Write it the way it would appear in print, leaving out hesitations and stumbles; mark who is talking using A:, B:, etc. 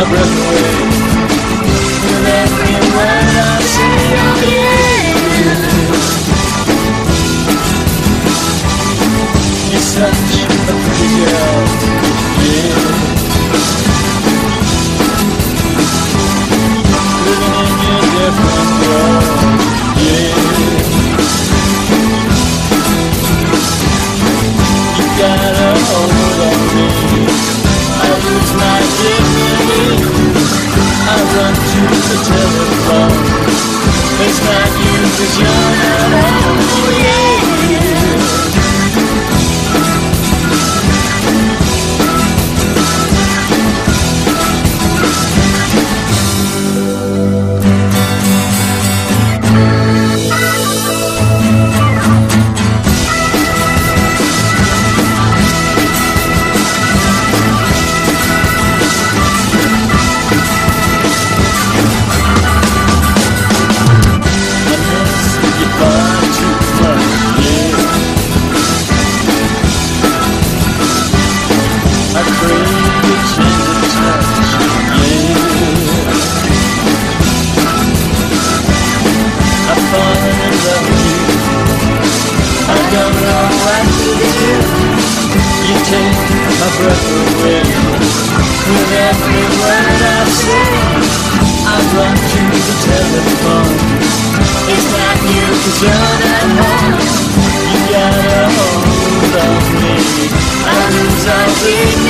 A: my breath away. With every word I say, oh yeah. You're such a pretty girl, yeah. Living in your different world, yeah. You got a hold on me, I lose my dignity, I run to the telephone. It's not you, 'cause you're not home, yeah. My breath away. With every word I say, I run to the telephone. It's not you, 'cause you're not home. You got a hold on me, I lose all dignity,